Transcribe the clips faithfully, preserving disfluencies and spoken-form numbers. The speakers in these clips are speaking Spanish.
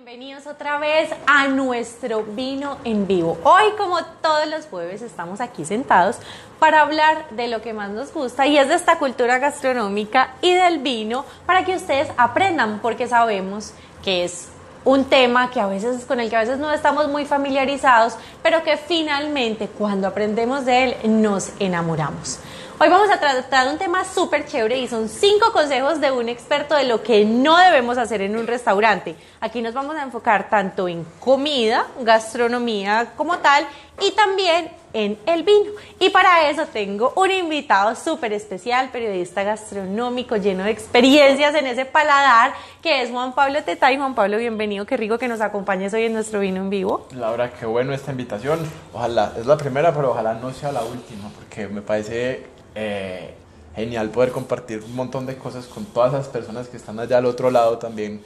Bienvenidos otra vez a nuestro vino en vivo. Hoy, como todos los jueves, estamos aquí sentados para hablar de lo que más nos gusta y es de esta cultura gastronómica y del vino, para que ustedes aprendan, porque sabemos que es un tema que a veces, con el que a veces no estamos muy familiarizados, pero que finalmente cuando aprendemos de él nos enamoramos. Hoy vamos a tratar un tema súper chévere y son cinco consejos de un experto de lo que no debemos hacer en un restaurante. Aquí nos vamos a enfocar tanto en comida, gastronomía como tal, y también en el vino. Y para eso tengo un invitado súper especial, periodista gastronómico lleno de experiencias en ese paladar, que es Juan Pablo Tetay. Juan Pablo, bienvenido, qué rico que nos acompañes hoy en nuestro vino en vivo. Laura, qué bueno esta invitación. Ojalá, es la primera, pero ojalá no sea la última, porque me parece eh, genial poder compartir un montón de cosas con todas esas personas que están allá al otro lado también,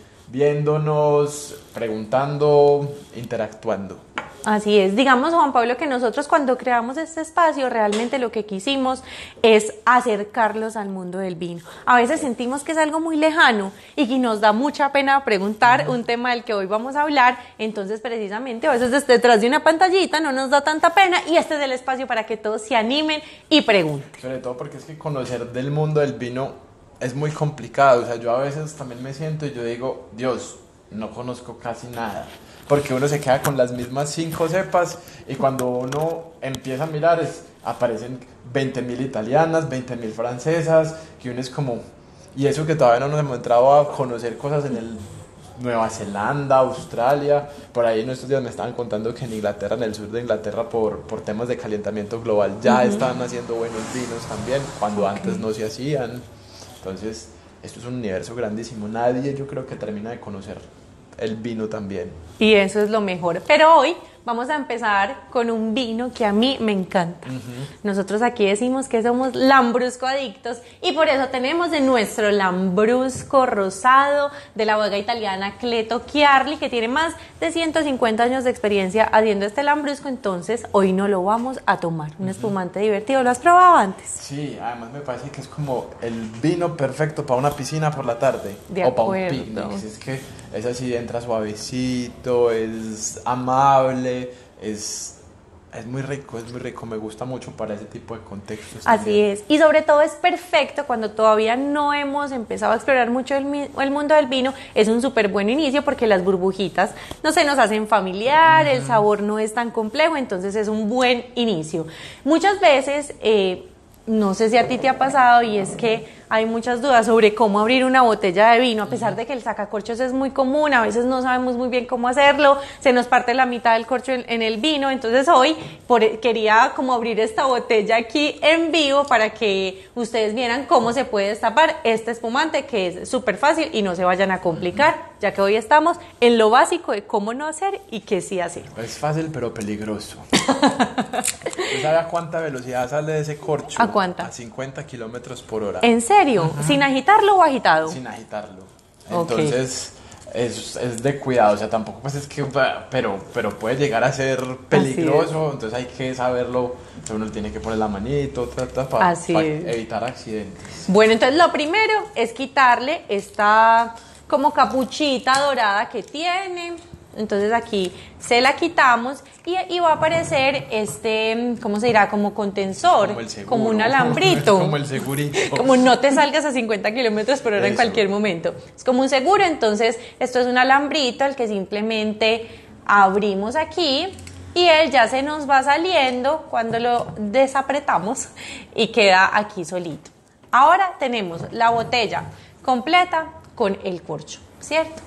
viéndonos, preguntando, interactuando. Así es, digamos, Juan Pablo, que nosotros cuando creamos este espacio realmente lo que quisimos es acercarlos al mundo del vino. A veces sentimos que es algo muy lejano y que nos da mucha pena preguntar uh-huh. un tema del que hoy vamos a hablar, entonces precisamente a veces desde detrás de una pantallita no nos da tanta pena y este es el espacio para que todos se animen y pregunten. Sobre todo porque es que conocer del mundo del vino es muy complicado, o sea, yo a veces también me siento y yo digo, Dios, no conozco casi nada. Porque uno se queda con las mismas cinco cepas y cuando uno empieza a mirar es, aparecen veinte mil italianas, veinte mil francesas, que uno es como, y eso que todavía no nos hemos entrado a conocer cosas en el Nueva Zelanda, Australia. Por ahí en estos días me estaban contando que en Inglaterra, en el sur de Inglaterra, por, por temas de calentamiento global ya uh-huh. están haciendo buenos vinos también, cuando okay. antes no se hacían. Entonces esto es un universo grandísimo, nadie yo creo que termina de conocer el vino también. Y eso es lo mejor. Pero hoy vamos a empezar con un vino que a mí me encanta. Uh-huh. Nosotros aquí decimos que somos lambrusco adictos y por eso tenemos de nuestro lambrusco rosado de la bodega italiana Cleto Chiarli, que tiene más de ciento cincuenta años de experiencia haciendo este lambrusco. Entonces hoy no lo vamos a tomar. Un uh-huh. espumante divertido. ¿Lo has probado antes? Sí, además me parece que es como el vino perfecto para una piscina por la tarde. De o acuerdo. para un picnic. Es que es así, entra suavecito, es amable, es, es muy rico, es muy rico, me gusta mucho para ese tipo de contextos. Así también. es, y sobre todo es perfecto cuando todavía no hemos empezado a explorar mucho el, el mundo del vino, es un súper buen inicio porque las burbujitas no se nos hacen familiar, uh-huh. el sabor no es tan complejo, entonces es un buen inicio. Muchas veces, eh, no sé si a ti te ha pasado, y es que hay muchas dudas sobre cómo abrir una botella de vino, a pesar de que el sacacorchos es muy común, a veces no sabemos muy bien cómo hacerlo, se nos parte la mitad del corcho en, en el vino, entonces hoy por, quería como abrir esta botella aquí en vivo para que ustedes vieran cómo se puede destapar este espumante, que es súper fácil y no se vayan a complicar, ya que hoy estamos en lo básico de cómo no hacer y qué sí hacer. Es fácil pero peligroso. ¿Usted sabe a cuánta velocidad sale de ese corcho? ¿A cuánta? A cincuenta kilómetros por hora. ¿En serio? Uh-huh. ¿Sin agitarlo o agitado? Sin agitarlo. Entonces, okay. es, es de cuidado, o sea, tampoco pues es que, pero, pero puede llegar a ser peligroso, entonces hay que saberlo, uno tiene que poner la manito, ta, ta, para pa evitar accidentes. Bueno, entonces lo primero es quitarle esta como capuchita dorada que tiene. Entonces aquí se la quitamos y, y va a aparecer este, ¿cómo se dirá? Como contensor, como, como un alambrito. Como el segurito. Como no te salgas a cincuenta kilómetros por hora Eso. En cualquier momento. Es como un seguro, entonces esto es un alambrito al que simplemente abrimos aquí y él ya se nos va saliendo cuando lo desapretamos y queda aquí solito. Ahora tenemos la botella completa con el corcho, ¿cierto?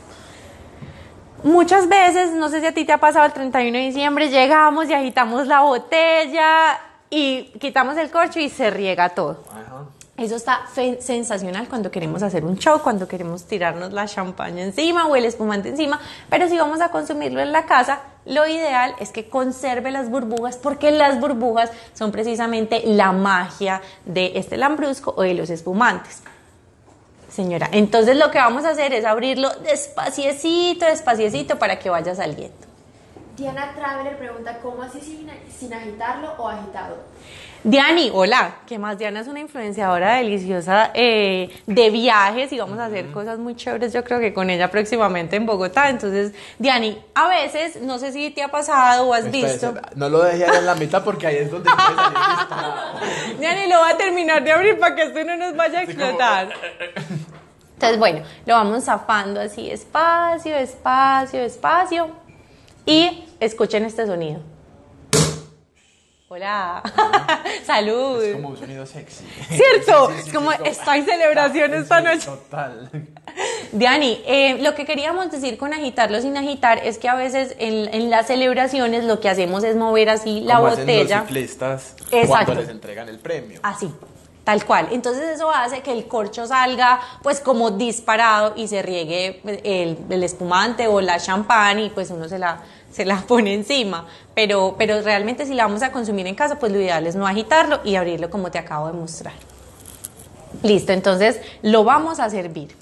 Muchas veces, no sé si a ti te ha pasado el treinta y uno de diciembre, llegamos y agitamos la botella y quitamos el corcho y se riega todo. Ajá. Eso está fe- sensacional cuando queremos hacer un show, cuando queremos tirarnos la champaña encima o el espumante encima, pero si vamos a consumirlo en la casa, lo ideal es que conserve las burbujas, porque las burbujas son precisamente la magia de este lambrusco o de los espumantes. Señora, entonces lo que vamos a hacer es abrirlo despaciecito, despaciecito para que vaya saliendo. Diana Traveler pregunta, ¿cómo así sin, sin agitarlo o agitado? Diani, hola, ¿qué más? Diana es una influenciadora deliciosa eh, de viajes y vamos a hacer cosas muy chéveres, yo creo que con ella próximamente en Bogotá. Entonces, Diani, a veces, no sé si te ha pasado o has Espérese, visto. no lo dejé ahí en la mitad porque ahí es donde puede salir disparado. Diani, lo va a terminar de abrir para que esto no nos vaya a explotar. Entonces, bueno, lo vamos zafando así, despacio, despacio, despacio. Y escuchen este sonido. Hola. Salud. Es como un sonido sexy. ¿Cierto? Sí, sí, sí, es como, sí, está en celebración esta sí, noche. Total. Diani, eh, lo que queríamos decir con agitarlo sin agitar es que a veces en, en las celebraciones lo que hacemos es mover así la Como botella. hacen los ciclistas Exacto. cuando les entregan el premio. Así, tal cual. Entonces eso hace que el corcho salga pues como disparado y se riegue el, el espumante o la champán y pues uno se la, se la pone encima. Pero, pero realmente si la vamos a consumir en casa, pues lo ideal es no agitarlo y abrirlo como te acabo de mostrar. Listo, entonces lo vamos a servir.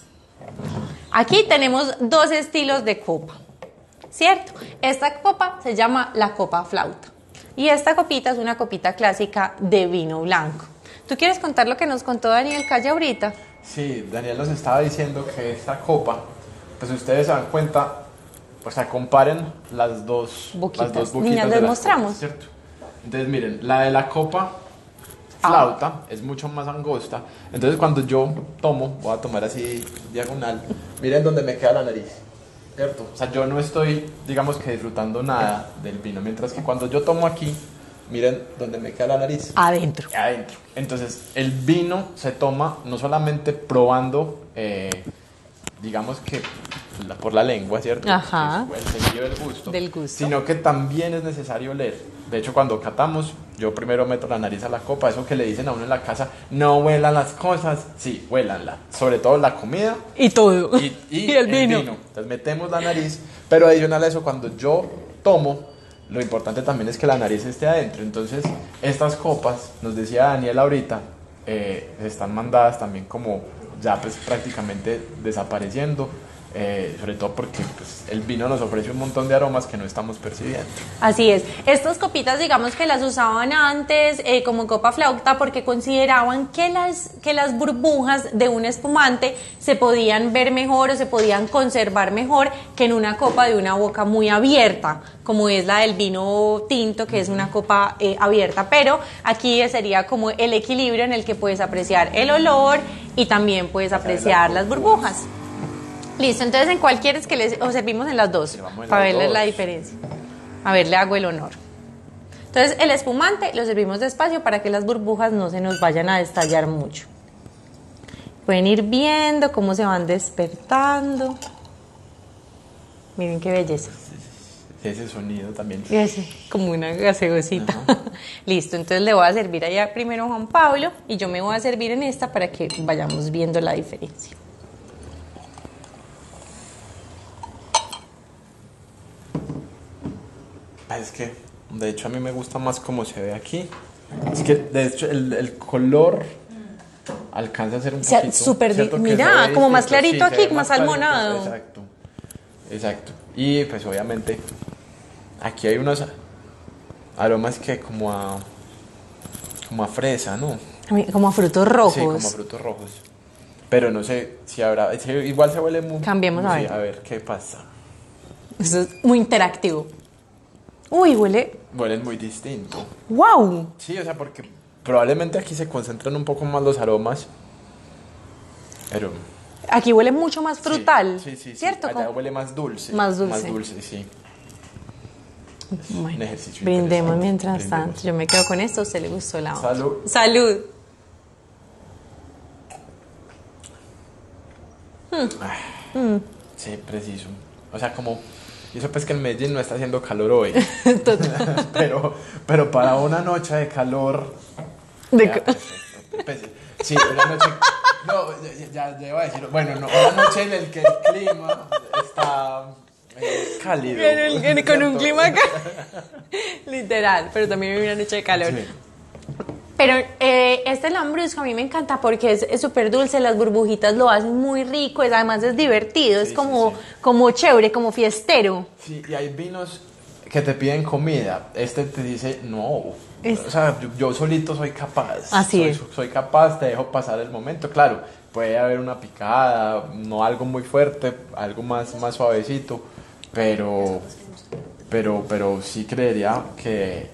Aquí tenemos dos estilos de copa, ¿cierto? Esta copa se llama la copa flauta y esta copita es una copita clásica de vino blanco. ¿Tú quieres contar lo que nos contó Daniel Calle ahorita? Sí, Daniel nos estaba diciendo que esta copa, pues ustedes se dan cuenta, o sea, comparen las dos Boquitas. las dos boquitas. Niñas, de les las mostramos. copas, ¿cierto? Entonces, miren, la de la copa flauta ah. es mucho más angosta. Entonces, cuando yo tomo, voy a tomar así diagonal, miren dónde me queda la nariz, ¿cierto? O sea, yo no estoy, digamos que disfrutando nada del vino, mientras que cuando yo tomo aquí, miren dónde me queda la nariz. Adentro. Adentro. Entonces, el vino se toma no solamente probando, eh, digamos que la, por la lengua, ¿cierto? Ajá. El sentido del gusto, del gusto. Sino que también es necesario oler. De hecho, cuando catamos, yo primero meto la nariz a la copa. Eso que le dicen a uno en la casa, no huelan las cosas. Sí, huélanla. Sobre todo la comida. Y todo. Y, y, y el, el vino. vino. Entonces metemos la nariz. Pero adicional a eso, cuando yo tomo, lo importante también es que la nariz esté adentro. Entonces, estas copas, nos decía Daniel ahorita, eh, están mandadas también como ya pues prácticamente desapareciendo. Eh, sobre todo porque pues, el vino nos ofrece un montón de aromas que no estamos percibiendo. Así es, estas copitas digamos que las usaban antes eh, como copa flauta porque consideraban que las, que las burbujas de un espumante se podían ver mejor o se podían conservar mejor que en una copa de una boca muy abierta, como es la del vino tinto, que es una copa eh, abierta, pero aquí sería como el equilibrio en el que puedes apreciar el olor y también puedes apreciar las burbujas. Listo, entonces ¿en cuál quieres que les o servimos en las dos? Para verles dos. La diferencia. A ver, le hago el honor. Entonces el espumante lo servimos despacio para que las burbujas no se nos vayan a destallar mucho. Pueden ir viendo cómo se van despertando. Miren qué belleza. Ese sonido también. Ese, como una gaseosita. Listo, entonces le voy a servir allá primero a Juan Pablo y yo me voy a servir en esta para que vayamos viendo la diferencia. Es que, de hecho, a mí me gusta más cómo se ve aquí. Es que, de hecho, el, el color alcanza a ser un poquito... Súper, mira, como más clarito sí, aquí, más, más salmonado. Exacto, exacto. Y, pues, obviamente, aquí hay unos aromas que como a... como a fresa, ¿no? Como a frutos rojos. Sí, como a frutos rojos. Pero no sé si habrá... Igual se huele muy... Cambiemos a sí, ver. A ver, ¿qué pasa? Eso es muy interactivo. Uy, huele... Huelen muy distinto. ¡Wow! Sí, o sea, porque probablemente aquí se concentran un poco más los aromas, pero... Aquí huele mucho más frutal, sí, sí, sí, ¿cierto? Sí. Allá huele más dulce. Más dulce. Más dulce, sí. Bueno, un ejercicio brindemos mientras brindemos. tanto. Yo me quedo con esto, a usted le gustó la otra. Salud. Salud. Hmm. Mm. Sí, preciso. O sea, como... Y eso pues que en Medellín no está haciendo calor hoy. Total. pero, pero para una noche de calor... De ya, perfecto. Pues, sí, una noche... No, ya, ya iba a decir... Bueno, no, una noche en el que el clima está eh, cálido. En el, con un clima literal, pero también hay una noche de calor. Sí. Pero eh, este lambrusco a mí me encanta porque es súper dulce, las burbujitas lo hacen muy rico, es, además es divertido, sí, es como, sí, sí. como chévere, como fiestero. Sí, y hay vinos que te piden comida, este te dice, no, Es- o sea, yo, yo solito soy capaz. Así soy, es. Soy capaz, te dejo pasar el momento. Claro, puede haber una picada, no algo muy fuerte, algo más, más suavecito, pero, pero, pero sí creería que,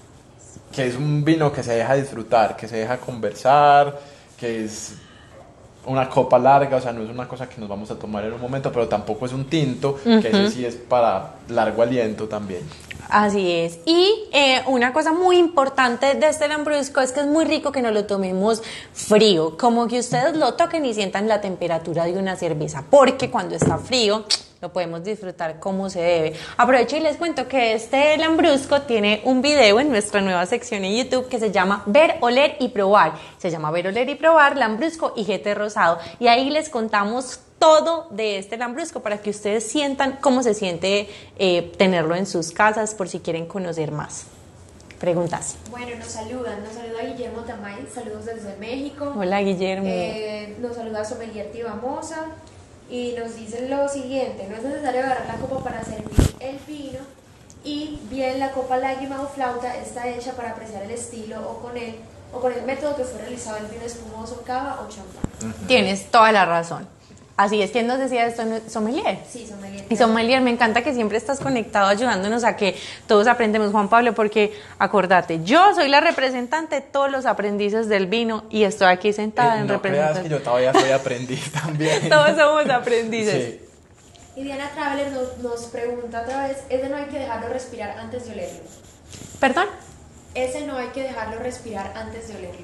que es un vino que se deja disfrutar, que se deja conversar, que es una copa larga, o sea, no es una cosa que nos vamos a tomar en un momento, pero tampoco es un tinto, que ese sí es para largo aliento también. Así es. Y eh, una cosa muy importante de este lambrusco es que es muy rico que nos lo tomemos frío, como que ustedes lo toquen y sientan la temperatura de una cerveza, porque cuando está frío lo podemos disfrutar como se debe. Aprovecho y les cuento que este lambrusco tiene un video en nuestra nueva sección en YouTube que se llama Ver, Oler y Probar. Se llama Ver, Oler y Probar, lambrusco y Jete Rosado. Y ahí les contamos todo de este lambrusco para que ustedes sientan cómo se siente eh, tenerlo en sus casas por si quieren conocer más. Preguntas. Bueno, nos saludan, nos saluda Guillermo Tamay, saludos desde México. Hola, Guillermo. Eh, nos saluda Sommelier Tibamosa y nos dicen lo siguiente: no es necesario agarrar la copa para servir el vino, y bien la copa lágrima o flauta está hecha para apreciar el estilo o con el, o con el método que fue realizado el vino espumoso, cava o champán. Tienes toda la razón. Así es, ¿quién nos decía esto? Sommelier. Sí, Sommelier. Y Sommelier, me encanta que siempre estás conectado ayudándonos a que todos aprendemos, Juan Pablo, porque acordate, yo soy la representante de todos los aprendices del vino y estoy aquí sentada Eh, en no creas representación. que yo todavía soy aprendiz también. Todos somos aprendices. Sí. Y Diana Traveler nos, nos pregunta otra vez: ese no hay que dejarlo respirar antes de olerlo. ¿Perdón? Ese no hay que dejarlo respirar antes de olerlo.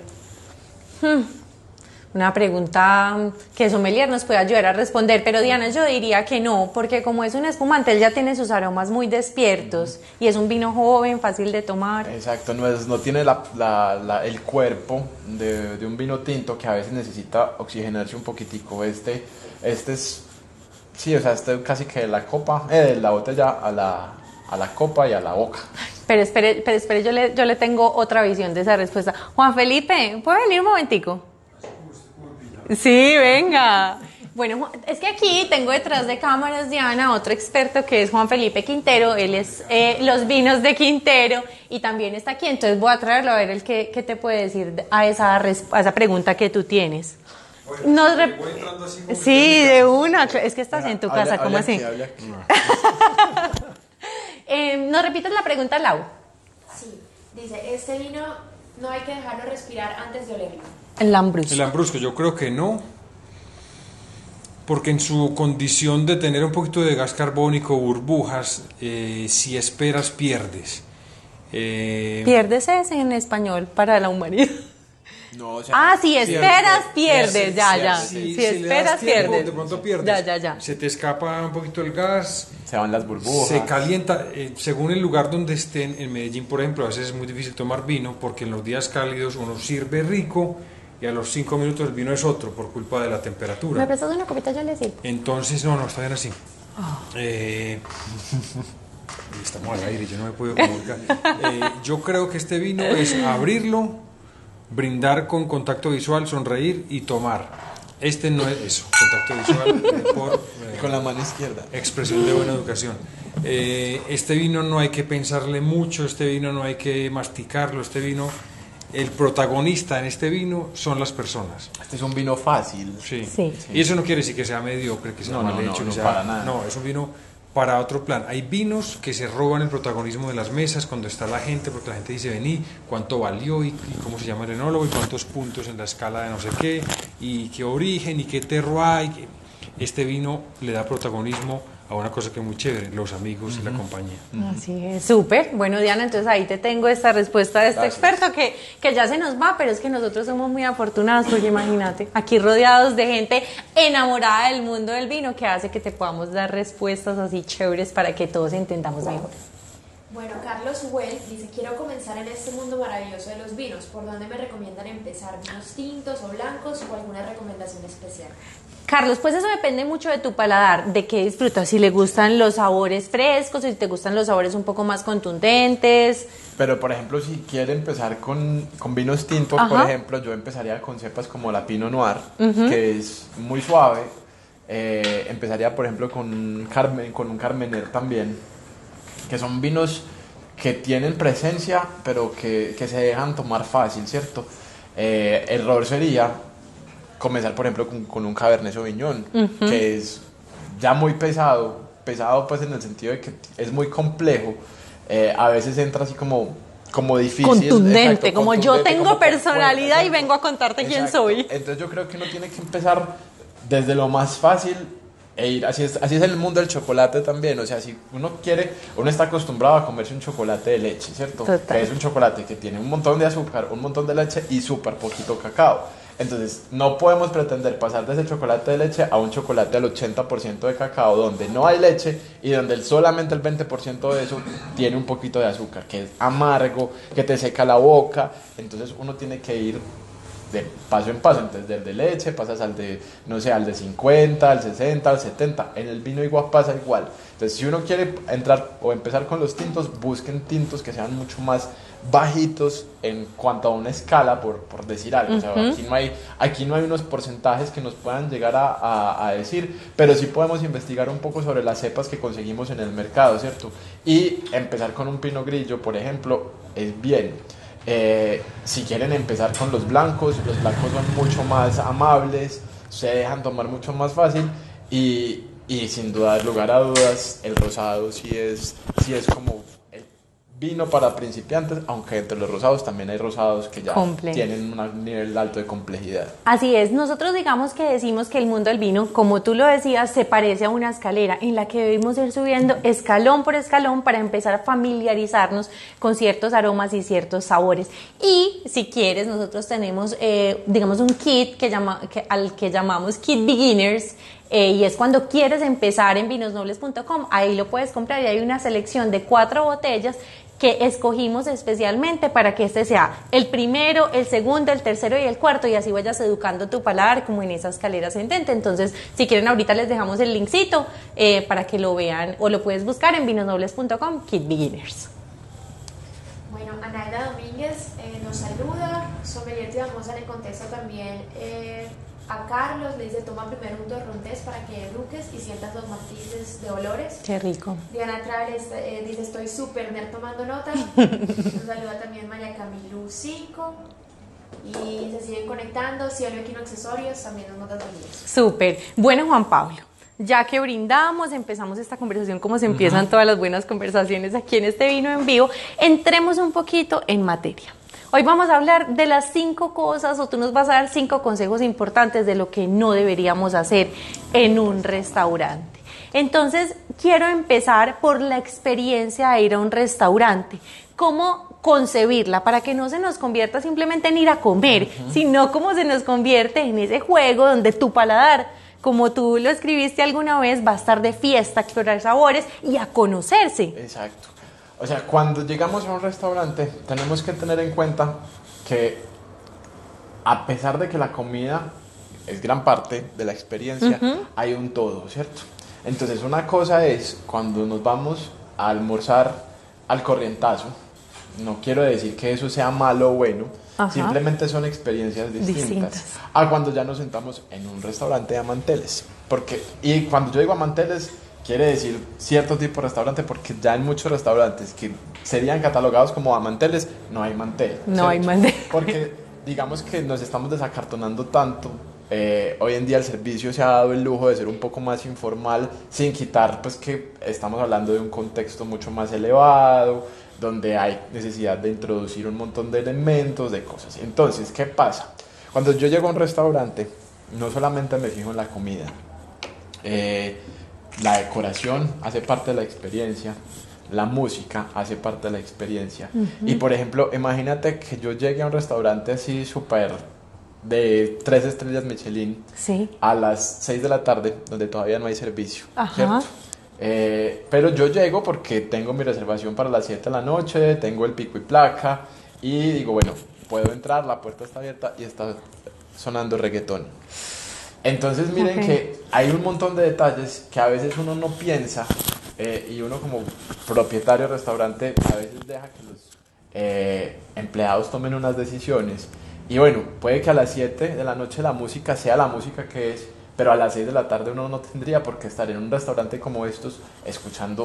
Hmm. Una pregunta que Sommelier nos puede ayudar a responder, pero Diana, yo diría que no, porque como es un espumante, él ya tiene sus aromas muy despiertos y es un vino joven, fácil de tomar. Exacto, no, es, no tiene la, la, la, el cuerpo de, de un vino tinto que a veces necesita oxigenarse un poquitico. Este, este es, sí, o sea, este casi que de la copa, eh, de la botella a la, a la copa y a la boca. Pero espere, pero espere, yo le, yo le tengo otra visión de esa respuesta. Juan Felipe, ¿puede venir un momentico? Sí, venga. Bueno, Juan- es que aquí tengo detrás de cámaras, Diana, otro experto que es Juan Felipe Quintero. Él es eh, los vinos de Quintero y también está aquí. Entonces voy a traerlo a ver el que, qué te puede decir a esa, res- a esa pregunta que tú tienes. Nos re- Voy entrando así como Sí, de una. Es que estás en tu Habla- casa, ¿cómo habla así? aquí, habla aquí. Eh, ¿Nos repites la pregunta, Lau? Sí, dice: este vino no hay que dejarlo respirar antes de olerlo. El lambrusco. El lambrusco, yo creo que no, porque en su condición de tener un poquito de gas carbónico, burbujas, eh, si esperas pierdes. Eh, Pierdes es en español para la humanidad. No, o sea, Ah, si esperas, pierdes, ya, sí, ya. sí, Si si le das esperas, tiempo, pierdes. de pronto pierdes. Ya, ya, ya. Se te escapa un poquito el gas, se van las burbujas. se calienta. eh, según el lugar donde estén, en Medellín, por ejemplo, a veces es muy difícil tomar vino porque en los días cálidos uno sirve rico y a los cinco minutos el vino es otro por culpa de la ¿Me temperatura. prestas una copita? Yo le sirvo. Entonces, no, no, está bien así. Eh, estamos al aire, yo no me puedo comunicar. Eh, yo creo que este vino es abrirlo, brindar con contacto visual, sonreír y tomar. Este no es eso, contacto visual eh, por eh, Con la mano izquierda. expresión de buena educación. Eh, este vino no hay que pensarle mucho, este vino no hay que masticarlo, este vino, el protagonista en este vino son las personas. Este es un vino fácil. Sí. Sí. Y eso no quiere decir que sea mediocre, que sea No, mal no, no, hecho, que no, sea- para nada. no, es un vino para otro plan. Hay vinos que se roban el protagonismo de las mesas cuando está la gente, porque la gente dice, vení, cuánto valió y, y cómo se llama el enólogo y cuántos puntos en la escala de no sé qué y qué origen y qué terroir. y qué- Este vino le da protagonismo a una cosa que es muy chévere, los amigos y la compañía. Así es, súper. Bueno, Diana, entonces ahí te tengo esta respuesta de este Gracias. experto que, que ya se nos va, pero es que nosotros somos muy afortunados porque imagínate, aquí rodeados de gente enamorada del mundo del vino que hace que te podamos dar respuestas así chéveres para que todos entendamos mejor. Bueno, Carlos Well dice: quiero comenzar en este mundo maravilloso de los vinos. ¿Por dónde me recomiendan empezar? ¿Vinos tintos o blancos o alguna recomendación especial? Carlos, pues eso depende mucho de tu paladar, de qué disfrutas, si le gustan los sabores frescos, si te gustan los sabores un poco más contundentes. Pero, por ejemplo, si quiere empezar con, con vinos tintos, Ajá. por ejemplo, yo empezaría con cepas como la Pinot Noir, que es muy suave. Eh, empezaría, por ejemplo, con un, Carmen, con un Carmener también, que son vinos que tienen presencia, pero que, que se dejan tomar fácil, ¿cierto? Eh, error sería comenzar, por ejemplo, con, con un Cabernet Sauvignon, uh-huh. que es ya muy pesado, pesado pues en el sentido de que es muy complejo, eh, a veces entra así como, como difícil. Contundente, exacto, como contundente, yo tengo como personalidad fuerte, y vengo a contarte exacto. quién soy. Entonces yo creo que uno tiene que empezar desde lo más fácil e ir, así es, así es el mundo del chocolate también, o sea, si uno quiere, uno está acostumbrado a comerse un chocolate de leche, ¿cierto? Total. Que es un chocolate que tiene un montón de azúcar, un montón de leche y súper poquito cacao. Entonces, no podemos pretender pasar de ese chocolate de leche a un chocolate al ochenta por ciento de cacao, donde no hay leche y donde solamente el veinte por ciento de eso tiene un poquito de azúcar, que es amargo, que te seca la boca. Entonces, uno tiene que ir de paso en paso. Entonces, del de leche pasas al de, no sé, al de cincuenta, al sesenta, al setenta. En el vino igual pasa igual. Entonces, si uno quiere entrar o empezar con los tintos, busquen tintos que sean mucho más bajitos en cuanto a una escala, por, por decir algo. Uh-huh. O sea, aquí no hay, aquí no hay unos porcentajes que nos puedan llegar a, a, a decir, pero sí podemos investigar un poco sobre las cepas que conseguimos en el mercado, ¿cierto? Y empezar con un Pinot Grillo, por ejemplo, es bien. Eh, si quieren empezar con los blancos, los blancos son mucho más amables, se dejan tomar mucho más fácil y, y sin duda, lugar a dudas, el rosado sí es, sí es como el vino para principiantes, aunque entre los rosados también hay rosados que ya Comple. tienen un nivel alto de complejidad. Así es, nosotros digamos que decimos que el mundo del vino, como tú lo decías, se parece a una escalera en la que debemos ir subiendo escalón por escalón para empezar a familiarizarnos con ciertos aromas y ciertos sabores. Y si quieres, nosotros tenemos, eh, digamos, un kit que llama, que, al que llamamos Kit Beginners. Eh, y es cuando quieres empezar en vinos nobles punto com, ahí lo puedes comprar y hay una selección de cuatro botellas que escogimos especialmente para que este sea el primero, el segundo, el tercero y el cuarto, y así vayas educando tu paladar como en esa escalera ascendente. Entonces, si quieren, ahorita les dejamos el linkcito eh, para que lo vean, o lo puedes buscar en vinos nobles punto com, Kit Beginners. Bueno, Anaida Domínguez eh, nos saluda, Sommelier Tío Moza le contesta también eh, a Carlos, le dice: toma primero un torrontés para que eduques y sientas los matices de olores. Qué rico. Diana Traves eh, dice: estoy súper nerd tomando nota. Nos saluda también María Camilú cinco. Y se siguen conectando. Cielo Equino Accesorios también nos manda saludos. Súper. Bueno, Juan Pablo, ya que brindamos, empezamos esta conversación como se empiezan uh-huh. todas las buenas conversaciones aquí en este Vino en Vivo, entremos un poquito en materia. Hoy vamos a hablar de las cinco cosas, o tú nos vas a dar cinco consejos importantes de lo que no deberíamos hacer en un restaurante. Entonces, quiero empezar por la experiencia de ir a un restaurante. ¿Cómo concebirla para que no se nos convierta simplemente en ir a comer, uh-huh. sino cómo se nos convierte en ese juego donde tu paladar, como tú lo escribiste alguna vez, va a estar de fiesta, a explorar sabores y a conocerse? Exacto. O sea, cuando llegamos a un restaurante, tenemos que tener en cuenta que, a pesar de que la comida es gran parte de la experiencia, uh-huh. hay un todo, ¿cierto? Entonces, una cosa es cuando nos vamos a almorzar al corrientazo. No quiero decir que eso sea malo o bueno, Ajá. simplemente son experiencias distintas, distintas a cuando ya nos sentamos en un restaurante a manteles. Porque, y cuando yo digo a manteles, quiere decir cierto tipo de restaurante, porque ya en muchos restaurantes que serían catalogados como a manteles, no hay mantel. No ¿cierto? hay mantel. Porque digamos que nos estamos desacartonando tanto. Eh, hoy en día el servicio se ha dado el lujo de ser un poco más informal, sin quitar pues que estamos hablando de un contexto mucho más elevado, donde hay necesidad de introducir un montón de elementos, de cosas. Entonces, ¿qué pasa? Cuando yo llego a un restaurante, no solamente me fijo en la comida, eh, la decoración hace parte de la experiencia, la música hace parte de la experiencia. Uh-huh. Y por ejemplo, imagínate que yo llegue a un restaurante así súper de tres estrellas Michelin, sí. a las seis de la tarde, donde todavía no hay servicio, Ajá. ¿cierto? Eh, pero yo llego porque tengo mi reservación para las siete de la noche, tengo el pico y placa y digo, bueno, puedo entrar, la puerta está abierta y está sonando reggaetón. Entonces miren okay. que hay un montón de detalles que a veces uno no piensa, eh, y uno como propietario de restaurante a veces deja que los eh, empleados tomen unas decisiones. Y bueno, puede que a las siete de la noche la música sea la música que es, pero a las seis de la tarde uno no tendría por qué estar en un restaurante como estos escuchando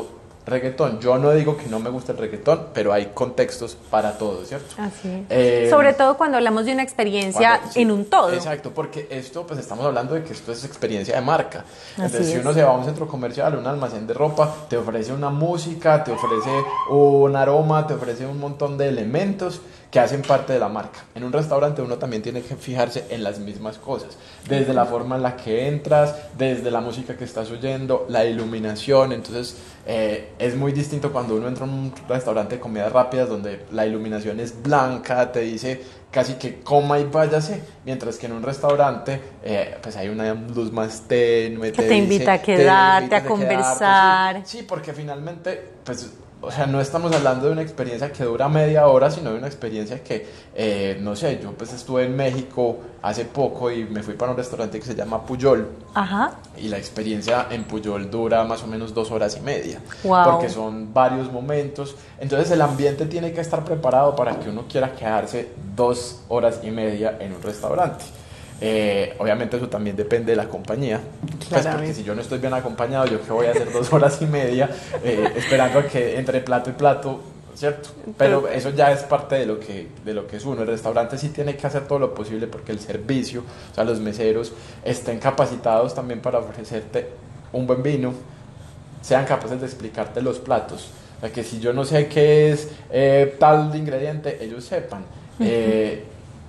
reggaetón. Yo no digo que no me gusta el reggaetón, pero hay contextos para todo, ¿cierto? Así es. Eh, Sobre todo cuando hablamos de una experiencia cuando- sí, en un todo. Exacto, porque esto, pues estamos hablando de que esto es experiencia de marca. Entonces, Así si es. uno se va a un centro comercial, un almacén de ropa, te ofrece una música, te ofrece un aroma, te ofrece un montón de elementos que hacen parte de la marca. En un restaurante uno también tiene que fijarse en las mismas cosas, desde la forma en la que entras, desde la música que estás oyendo, la iluminación. Entonces eh, es muy distinto cuando uno entra a un restaurante de comidas rápidas donde la iluminación es blanca, te dice casi que coma y váyase, mientras que en un restaurante eh, pues hay una luz más tenue, Que te invita a quedarte, invita a conversar. sí. Sí, porque finalmente pues o sea, no estamos hablando de una experiencia que dura media hora, sino de una experiencia que, eh, no sé, yo pues estuve en México hace poco y me fui para un restaurante que se llama Puyol. Ajá. Y la experiencia en Puyol dura más o menos dos horas y media. Wow. Porque son varios momentos. Entonces el ambiente tiene que estar preparado para que uno quiera quedarse dos horas y media en un restaurante. Eh, obviamente eso también depende de la compañía, pues porque si yo no estoy bien acompañado, yo que voy a hacer dos horas y media eh, esperando a que entre plato y plato, ¿cierto? Pero eso ya es parte de lo que de lo que es uno. El restaurante sí tiene que hacer todo lo posible porque el servicio, o sea, los meseros estén capacitados también para ofrecerte un buen vino, sean capaces de explicarte los platos, o sea, que si yo no sé qué es eh, tal ingrediente, ellos sepan. Uh-huh. eh,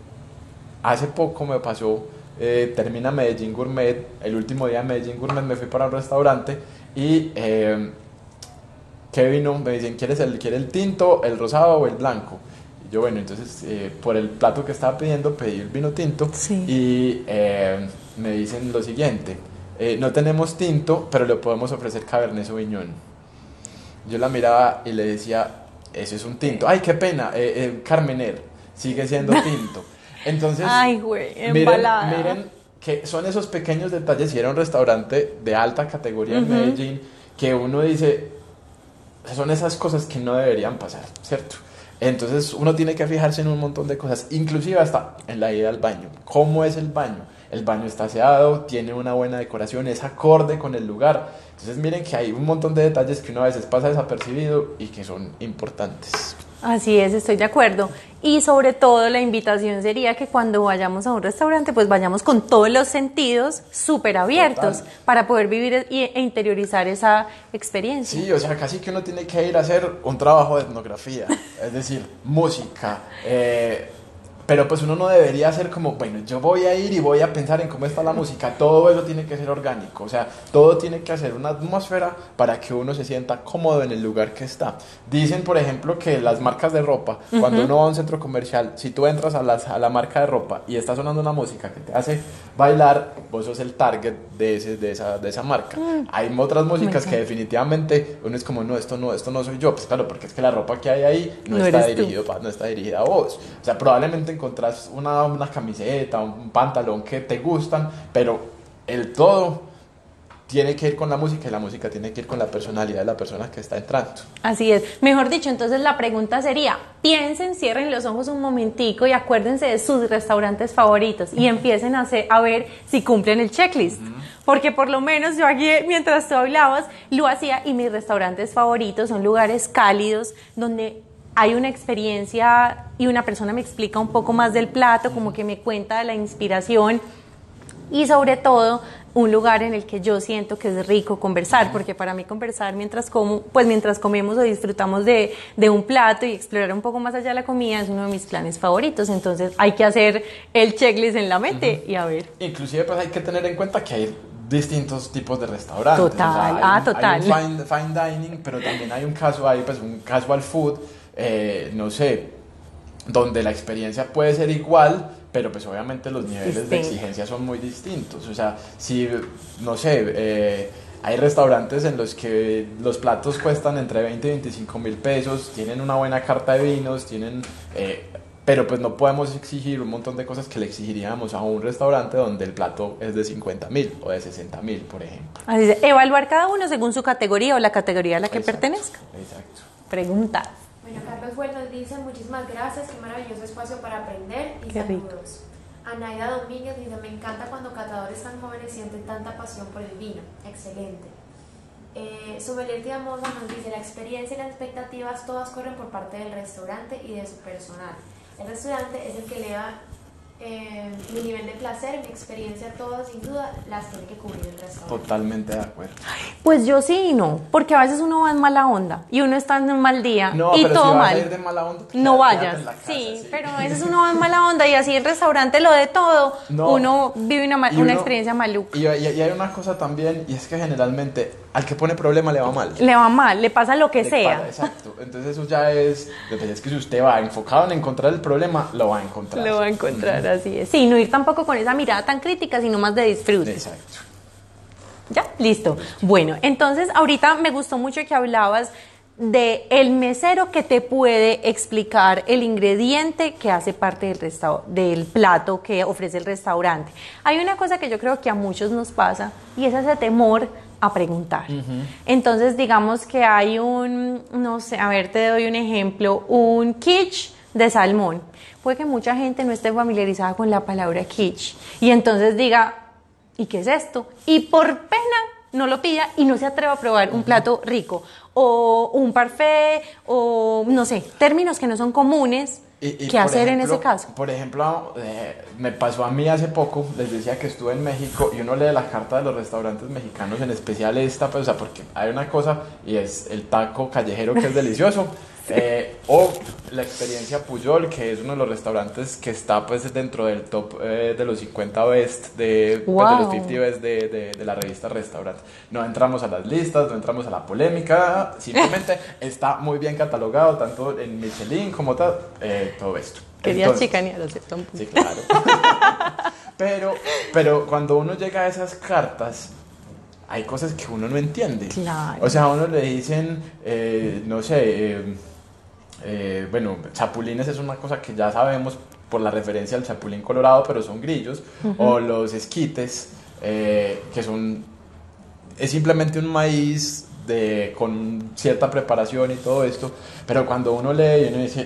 Hace poco me pasó, eh, termina Medellín Gourmet, el último día de Medellín Gourmet me fui para un restaurante y eh, ¿qué vino? Me dicen, ¿quieres el, ¿quiere el tinto, el rosado o el blanco? Y yo, bueno, entonces eh, por el plato que estaba pidiendo pedí el vino tinto. Sí. Y eh, me dicen lo siguiente, eh, no tenemos tinto, pero le podemos ofrecer Cabernet Sauvignon. Yo la miraba y le decía, ese es un tinto. Ay, qué pena, eh, eh, Carmener, sigue siendo tinto. Entonces, ay, güey, miren, miren que son esos pequeños detalles. Y era un restaurante de alta categoría en uh-huh. Medellín, que uno dice, son esas cosas que no deberían pasar, ¿cierto? Entonces uno tiene que fijarse en un montón de cosas, inclusive hasta en la ida al baño. ¿Cómo es el baño? El baño está aseado, tiene una buena decoración, es acorde con el lugar. Entonces miren que hay un montón de detalles que uno a veces pasa desapercibido y que son importantes. Así es, estoy de acuerdo. Y sobre todo la invitación sería que cuando vayamos a un restaurante, pues vayamos con todos los sentidos súper abiertos. Total. Para poder vivir e interiorizar esa experiencia. Sí, o sea, casi que uno tiene que ir a hacer un trabajo de etnografía, es decir, música, eh, pero pues uno no debería hacer como, bueno, yo voy a ir y voy a pensar en cómo está la música. Todo eso tiene que ser orgánico, o sea, todo tiene que hacer una atmósfera para que uno se sienta cómodo en el lugar que está. Dicen, por ejemplo, que las marcas de ropa, uh-huh. cuando uno va a un centro comercial, si tú entras a, las, a la marca de ropa y está sonando una música que te hace bailar, vos sos el target de, ese, de, esa, de esa marca. Uh-huh. Hay otras músicas que definitivamente uno es como, no, esto no, esto no soy yo. Pues claro, porque es que la ropa que hay ahí no, no, está, dirigido, no está dirigida a vos. O sea, probablemente encontrás una, una camiseta, un pantalón que te gustan, pero el todo tiene que ir con la música y la música tiene que ir con la personalidad de la persona que está entrando. Así es. Mejor dicho, entonces la pregunta sería, piensen, cierren los ojos un momentico y acuérdense de sus restaurantes favoritos y empiecen a, hacer, a ver si cumplen el checklist. Uh-huh. Porque por lo menos yo aquí, mientras tú hablabas, lo hacía y mis restaurantes favoritos son lugares cálidos donde hay una experiencia y una persona me explica un poco más del plato, como que me cuenta de la inspiración y sobre todo un lugar en el que yo siento que es rico conversar, porque para mí conversar mientras como, pues mientras comemos o disfrutamos de, de un plato y explorar un poco más allá de la comida es uno de mis planes favoritos. Entonces hay que hacer el checklist en la mente uh-huh. y a ver. Inclusive pues hay que tener en cuenta que hay distintos tipos de restaurantes. Total, o sea, hay, ah, total. Hay un fine, fine dining, pero también hay un caso, hay pues un casual food, eh, no sé, donde la experiencia puede ser igual, pero pues obviamente los niveles Distinto. de exigencia son muy distintos. O sea, si, no sé, eh, hay restaurantes en los que los platos cuestan entre veinte y veinticinco mil pesos, tienen una buena carta de vinos, tienen... Eh, pero pues no podemos exigir un montón de cosas que le exigiríamos a un restaurante donde el plato es de cincuenta mil o de sesenta mil, por ejemplo. Así es, evaluar cada uno según su categoría o la categoría a la que exacto, pertenezca. Exacto. Pregunta. Bueno, Carlos Fuel nos dice, muchísimas gracias, qué maravilloso espacio para aprender y qué saludos. Rico. Anaida Domínguez dice, me encanta cuando catadores tan jóvenes sienten tanta pasión por el vino. Excelente. Eh, Sommelier Tía Moza nos dice: la experiencia y las expectativas todas corren por parte del restaurante y de su personal. El restaurante es el que eleva eh, mi nivel de placer, mi experiencia, todas sin duda las tiene que cubrir el restaurante. Totalmente de acuerdo. Pues yo sí y no, porque a veces uno va en mala onda y uno está en un mal día No, y pero todo si vas mal. a ir de mala onda, pues No quédate vayas. en la casa, sí, sí. pero a veces uno va en mala onda y así el restaurante lo de todo, No. uno vive una, ma- Y una uno- experiencia maluca. Y, y- y hay una cosa también, y es que generalmente al que pone problema le va mal. Le va mal, le pasa lo que Le sea. pasa, exacto. Entonces eso ya es, es que si usted va enfocado en encontrar el problema, lo va a encontrar. Lo va a encontrar, así es. Sí, no ir tampoco con esa mirada tan crítica, sino más de disfrute. Exacto. ¿Ya? Listo. Bueno, entonces ahorita me gustó mucho que hablabas de el mesero que te puede explicar el ingrediente que hace parte del, restau- del plato que ofrece el restaurante. Hay una cosa que yo creo que a muchos nos pasa y es ese temor a preguntar. Uh-huh. Entonces, digamos que hay un, no sé, a ver, te doy un ejemplo, un quiche de salmón. Puede que mucha gente no esté familiarizada con la palabra quiche y entonces diga, ¿y qué es esto? Y por pena no lo pida y no se atreva a probar un plato rico o un parfait o no sé, términos que no son comunes. Y, y ¿Qué hacer ejemplo, en ese caso? Por ejemplo, eh, me pasó a mí hace poco, les decía que estuve en México y uno lee la carta de los restaurantes mexicanos, en especial esta, pues, o sea, porque hay una cosa y es el taco callejero que es delicioso. Sí. Eh, o la experiencia Puyol, que es uno de los restaurantes que está pues dentro del top eh, de los cincuenta best de, wow. pues, de los cincuenta best de, de, de la revista Restaurant. No entramos a las listas, no entramos a la polémica, simplemente está muy bien catalogado tanto en Michelin como tal, eh, todo esto. Quería chicanear, ¿cierto? Sí, claro. pero, pero cuando uno llega a esas cartas, hay cosas que uno no entiende. Claro. O sea, a uno le dicen, eh, no sé, eh, eh, bueno, chapulines es una cosa que ya sabemos por la referencia al chapulín colorado, pero son grillos. Uh-huh. O los esquites, eh, que son, es simplemente un maíz de, con cierta preparación y todo esto. Pero cuando uno lee y uno dice,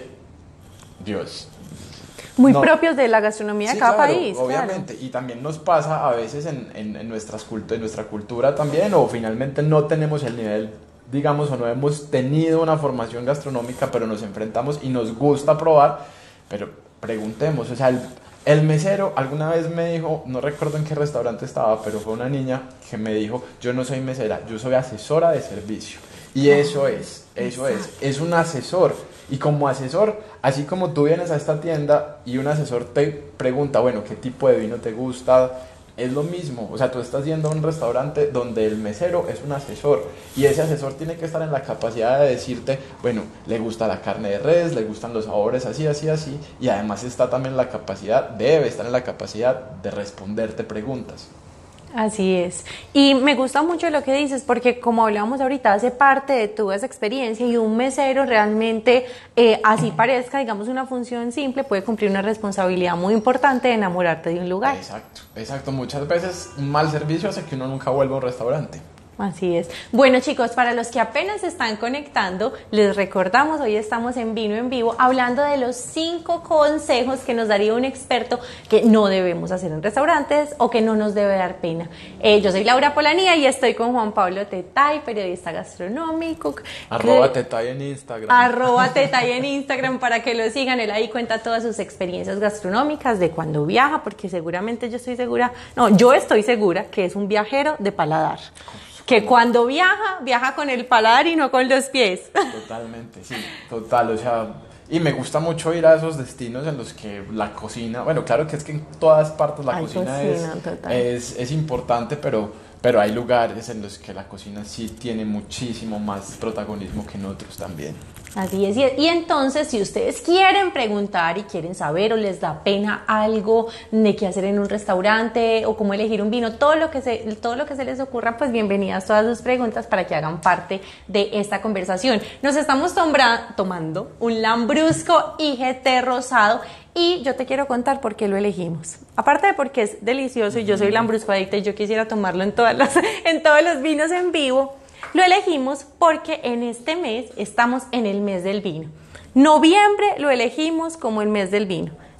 Dios... Muy no. propios de la gastronomía sí, de cada claro, país. Obviamente, claro. Y también nos pasa a veces en, en, en, nuestras cultu- en nuestra cultura también, o finalmente no tenemos el nivel, digamos, o no hemos tenido una formación gastronómica, pero nos enfrentamos y nos gusta probar, pero preguntemos, o sea, el, el mesero alguna vez me dijo, no recuerdo en qué restaurante estaba, pero fue una niña que me dijo, yo no soy mesera, yo soy asesora de servicio, y eso oh, es, eso exacto. es, es un asesor. Y como asesor, así como tú vienes a esta tienda y un asesor te pregunta, bueno, ¿qué tipo de vino te gusta? Es lo mismo, o sea, tú estás yendo a un restaurante donde el mesero es un asesor y ese asesor tiene que estar en la capacidad de decirte, bueno, le gusta la carne de res, le gustan los sabores así, así, así, y además está también la capacidad, debe estar en la capacidad de responderte preguntas. Así es. Y me gusta mucho lo que dices porque como hablábamos ahorita, hace parte de tu esa experiencia y un mesero realmente, eh, así parezca, digamos, una función simple, puede cumplir una responsabilidad muy importante de enamorarte de un lugar. Exacto, exacto. Muchas veces un mal servicio hace que uno nunca vuelva a un restaurante. Así es. Bueno, chicos, para los que apenas se están conectando, les recordamos, hoy estamos en Vino en Vivo hablando de los cinco consejos que nos daría un experto que no debemos hacer en restaurantes o que no nos debe dar pena. Eh, yo soy Laura Polanía y estoy con Juan Pablo Tetay, periodista gastronómico. Arroba Tetay en Instagram. Arroba Tetay en Instagram para que lo sigan. Él ahí cuenta todas sus experiencias gastronómicas de cuando viaja, porque seguramente yo estoy segura, no, yo estoy segura que es un viajero de paladar. Que cuando viaja, viaja con el paladar y no con los pies. Totalmente, sí, total, o sea, y me gusta mucho ir a esos destinos en los que la cocina, bueno, claro que es que en todas partes la hay cocina, cocina es, es, es importante, pero, pero hay lugares en los que la cocina sí tiene muchísimo más protagonismo que en otros también. Así es, y entonces si ustedes quieren preguntar y quieren saber o les da pena algo de qué hacer en un restaurante o cómo elegir un vino, todo lo que se, todo lo que se les ocurra, pues bienvenidas todas sus preguntas para que hagan parte de esta conversación. Nos estamos tombra, tomando un Lambrusco I G T rosado y yo te quiero contar por qué lo elegimos. Aparte de porque es delicioso y yo soy Lambrusco adicta y yo quisiera tomarlo en, todas las, en todos los vinos en vivo, lo elegimos porque en este mes estamos en el mes del vino. Noviembre lo elegimos como el mes del vino.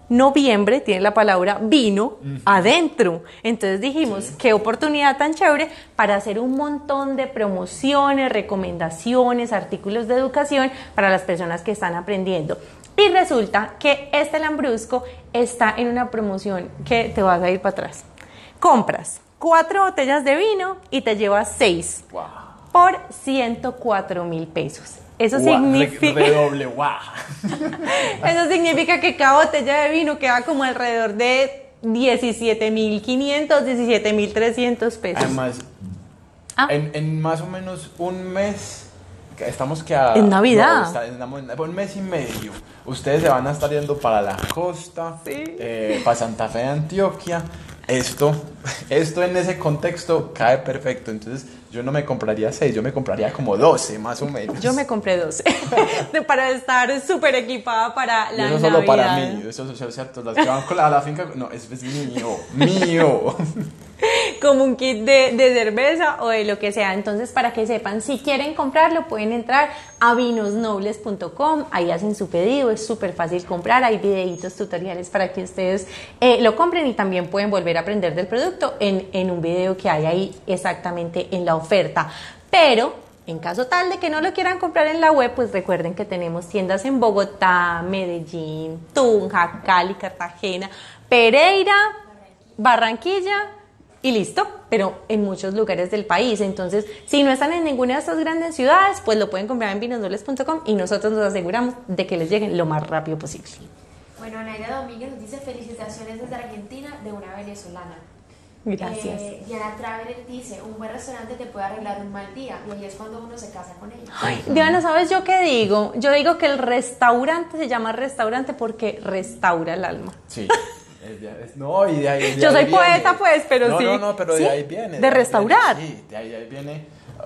noviembre tiene la palabra vino adentro. Entonces dijimos, Sí. qué oportunidad tan chévere para hacer un montón de promociones, recomendaciones, artículos de educación para las personas que están aprendiendo. Y resulta que este Lambrusco está en una promoción que te vas a ir para atrás. Compras cuatro botellas de vino y te llevas seis Wow. por ciento cuatro mil pesos. Eso Guau, significa... re- redoble, guau. Eso significa que cada botella de vino queda como alrededor de diecisiete mil quinientos, diecisiete mil trescientos pesos. Además, Ah. en, en más o menos un mes, que estamos que a... En Navidad. no, está- estamos en- un mes y medio, ustedes se van a estar yendo para la costa, Sí. eh, para Santa Fe de Antioquia. Esto, esto en ese contexto cae perfecto. Entonces, yo no me compraría seis, yo me compraría como doce, más o menos. Yo me compré doce para estar súper equipada para Y la eso solo para Navidad. mí, eso es cierto. Las que van con la, a la finca, no, es, es mío, mío. Como un kit de, de cerveza o de lo que sea. Entonces, para que sepan, si quieren comprarlo, pueden entrar a vinos nobles punto com, ahí hacen su pedido, es súper fácil comprar, hay videitos tutoriales para que ustedes eh, lo compren y también pueden volver a aprender del producto en, en un video que hay ahí exactamente en la oferta. Pero en caso tal de que no lo quieran comprar en la web, pues recuerden que tenemos tiendas en Bogotá, Medellín, Tunja, Cali, Cartagena, Pereira, Barranquilla y listo, pero en muchos lugares del país. Entonces, si no están en ninguna de estas grandes ciudades, pues lo pueden comprar en vinos nobles punto com y nosotros nos aseguramos de que les lleguen lo más rápido posible. Bueno, Naira Domínguez nos dice felicitaciones desde Argentina de una venezolana. Gracias. Eh, Diana Traveler dice, un buen restaurante te puede arreglar un mal día y ahí es cuando uno se casa con ella. Ay, Diana, ¿sabes yo qué digo? Yo digo que el restaurante se llama restaurante porque restaura el alma. Sí. Es de- es- no, y de ahí, de Yo ahí soy viene. poeta, pues, pero no, sí. No, no, pero ¿Sí? de ahí viene. De ahí restaurar. viene, sí, de ahí, de ahí viene.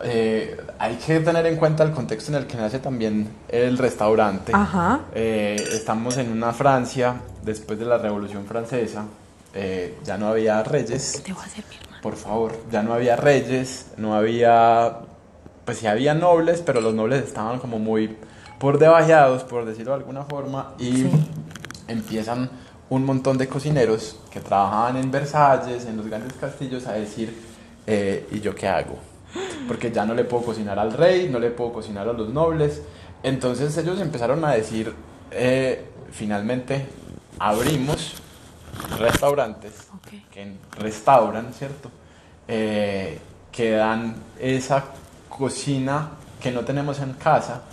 Eh, hay que tener en cuenta el contexto en el que nace también el restaurante. Ajá. Eh, estamos en una Francia, después de la Revolución Francesa, eh, ya no había reyes. Te voy a servir, hermano. Por favor, ya no había reyes, no había, pues sí había nobles, pero los nobles estaban como muy por debajeados, por decirlo de alguna forma, y Sí. empiezan un montón de cocineros que trabajaban en Versalles, en los grandes castillos, a decir, eh, ¿y yo qué hago? Porque ya no le puedo cocinar al rey, no le puedo cocinar a los nobles. Entonces ellos empezaron a decir, eh, finalmente abrimos restaurantes Ok. que restauran, ¿cierto? Eh, que dan esa cocina que no tenemos en casa